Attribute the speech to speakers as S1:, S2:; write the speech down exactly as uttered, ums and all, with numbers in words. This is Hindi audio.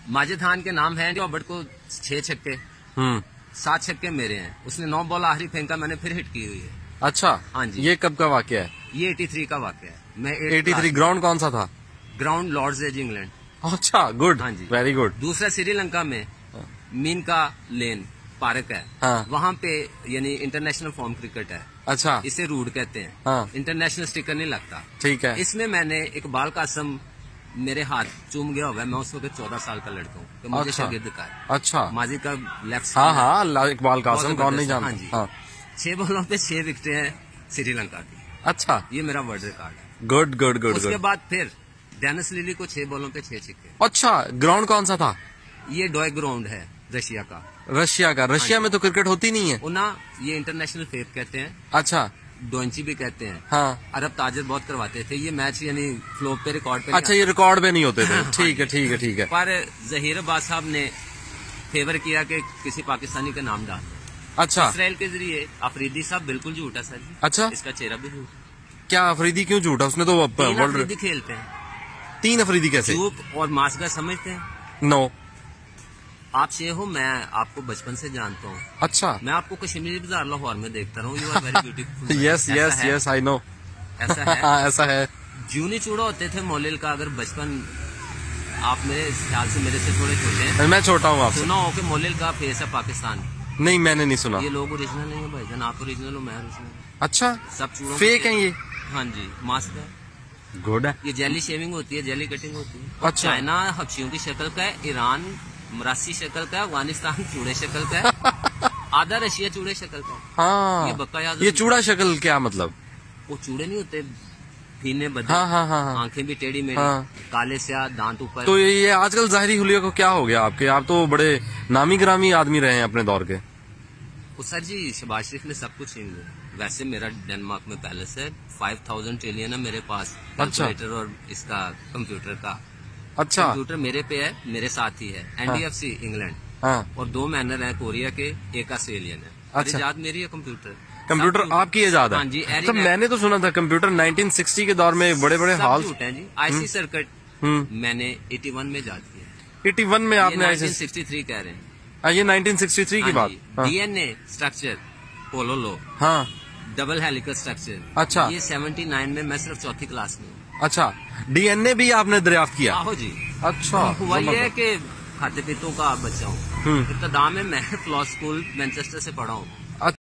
S1: माजिद खान के नाम है, रॉबर्ट को छह छक्के,
S2: हम्म
S1: सात छक्के मेरे हैं। उसने नौ बॉल आखिरी फेंका, मैंने फिर हिट की हुई है।
S2: अच्छा,
S1: हाँ जी।
S2: ये कब का वाकया है?
S1: ये तिरासी का वाकया है। मैं
S2: तिरासी। ग्राउंड कौन सा था?
S1: Ground Lord's as England.
S2: अच्छा, गुड।
S1: हाँ जी,
S2: वेरी गुड।
S1: दूसरा श्रीलंका में मीनका लेन पार्क है,
S2: हाँ।
S1: वहाँ पे यानी इंटरनेशनल फॉर्म क्रिकेट है।
S2: अच्छा,
S1: इसे रूड कहते हैं।
S2: हाँ।
S1: इंटरनेशनल स्टिकर नहीं लगता।
S2: ठीक है।
S1: इसमें मैंने इकबाल कासम मेरे हाथ चूम गया हुआ है। मैं उस वक्त चौदह साल का लड़का हूँ, तो मुझे
S2: अच्छा।
S1: शागिर्द का है।
S2: अच्छा,
S1: माजी का लेफ्ट।
S2: हाँ हाँ, अल्लाह इकबाल कासम कौन नहीं
S1: हाँ
S2: जानता।
S1: जी।
S2: हाँ।
S1: छह बॉलों पे छह विकेटें हैं श्रीलंका की।
S2: अच्छा,
S1: ये मेरा वर्ल्ड रिकॉर्ड है।
S2: गुड गुड गुड
S1: उसके
S2: गुड।
S1: बाद फिर डेनिस लिली को छह बॉलों पे छह छक्के।
S2: अच्छा, ग्राउंड कौन सा था?
S1: ये डॉय ग्राउंड है रशिया का।
S2: रशिया का? रशिया में तो क्रिकेट होती नहीं है।
S1: उना ये इंटरनेशनल फेप कहते हैं।
S2: अच्छा,
S1: डोंची भी कहते हैं।
S2: हाँ।
S1: अरब ताजर बहुत करवाते थे ये मैच, यानी फ्लोप पे रिकॉर्ड पे।
S2: अच्छा, ये रिकॉर्ड पे नहीं होते थे। ठीक है ठीक है ठीक है।
S1: पर जहीर अब्बास साहब ने फेवर किया कि किसी पाकिस्तानी का नाम डाल।
S2: अच्छा,
S1: इसराइल के जरिए अफरीदी साहब बिल्कुल झूठा सर जी।
S2: अच्छा,
S1: इसका चेहरा भी झूठा।
S2: क्या अफरीदी क्यों झूठा? उसने तो
S1: तीन
S2: वर्ल्ड
S1: अफरीदी खेलते हैं।
S2: तीन अफरीदी कैसे?
S1: चूप और मासगा समझते हैं।
S2: नो।
S1: आप शेख हो, मैं आपको बचपन से जानता हूँ।
S2: अच्छा,
S1: मैं आपको कश्मीरी बाजार लाहौर में देखता रहा हूँ। You are very beautiful.
S2: Yes yes yes, I know.
S1: ऐसा है।
S2: हाँ, ऐसा है।
S1: जूनी चूड़ा होते थे मोलिल का। अगर बचपन, आप मेरे ख्याल से मेरे से थोड़े छोटे हैं।
S2: मैं छोटा हूँ आपसे।
S1: सुना हो कि मोलिल का फेस है पाकिस्तान।
S2: नहीं, मैंने नहीं सुना।
S1: ये लोग ओरिजिनल नहीं है भाईजान, आप ओरिजिनल हो, मैं ओरिजिनल।
S2: अच्छा,
S1: सब चूड़ों
S2: फेक हैं ये?
S1: हाँ जी, मास्क है।
S2: गुड है।
S1: ये जेली शेविंग होती है, जेली कटिंग होती है।
S2: अच्छा।
S1: चाइना हबशियों की शक्ल का है, ईरान मरासी शक्ल का है, अफगानिस्तान चूड़े शक्ल का है, आधा रशिया चूड़े शक्ल का है।
S2: हाँ,
S1: ये बक्का याद।
S2: ये चूड़ा शक्ल क्या मतलब?
S1: वो चूड़े नहीं होते, फीने बदले।
S2: हाँ हाँ हाँ हाँ।
S1: आंखें भी टेढ़ी मेढ़ी,
S2: हाँ।
S1: काले स्याह, दांत ऊपर।
S2: तो ये आजकल जाहिरी हुलिया को क्या हो गया आपके? आप तो बड़े नामी गिरामी आदमी रहे हैं अपने दौर के।
S1: वो सर जी, शहबाज शरीफ ने सब कुछ छीन लिया। वैसे मेरा डेनमार्क में पैलेस है, फाइव थाउजेंड ट्रिलियन है मेरे पास।
S2: अच्छा।
S1: कैलकुलेटर और इसका कंप्यूटर का।
S2: अच्छा,
S1: कंप्यूटर मेरे पे है, मेरे साथ ही है। एनडीएफसी इंग्लैंड,
S2: हाँ।
S1: और दो मैनर हैं कोरिया के, एक ऑस्ट्रेलियन है।
S2: अच्छा।
S1: इजाद मेरी है कंप्यूटर।
S2: कंप्यूटर आपकी इजाद है?
S1: हाँ जी।
S2: तो मैंने तो सुना था कंप्यूटर नाइनटीन सिक्सटी के दौर में बड़े बड़े हॉल
S1: हैं जी। आईसी सर्किट मैंने इक्यासी में इजाद किया।
S2: इक्यासी में आपने?
S1: नाइनटीन सिक्सटी थ्री कह रहे हैं।
S2: हाँ, ये नाइनटीन सिक्सटी थ्री की बात। हाँ।
S1: डीएनए स्ट्रक्चर पोलो लो,
S2: हाँ।
S1: Double helical structure.
S2: अच्छा।
S1: ये सेवेंटी नाइन में, मैं सिर्फ चौथी क्लास में हूँ।
S2: अच्छा, डीएनए भी आपने दरियाफ्त किया?
S1: आहो जी।
S2: अच्छा,
S1: हुआ ये है कि खाते पीतों का बच्चा हूँ।
S2: हम्म।
S1: इब्तदा में मैं फ्लॉ स्कूल मैनचेस्टर से पढ़ा हूँ।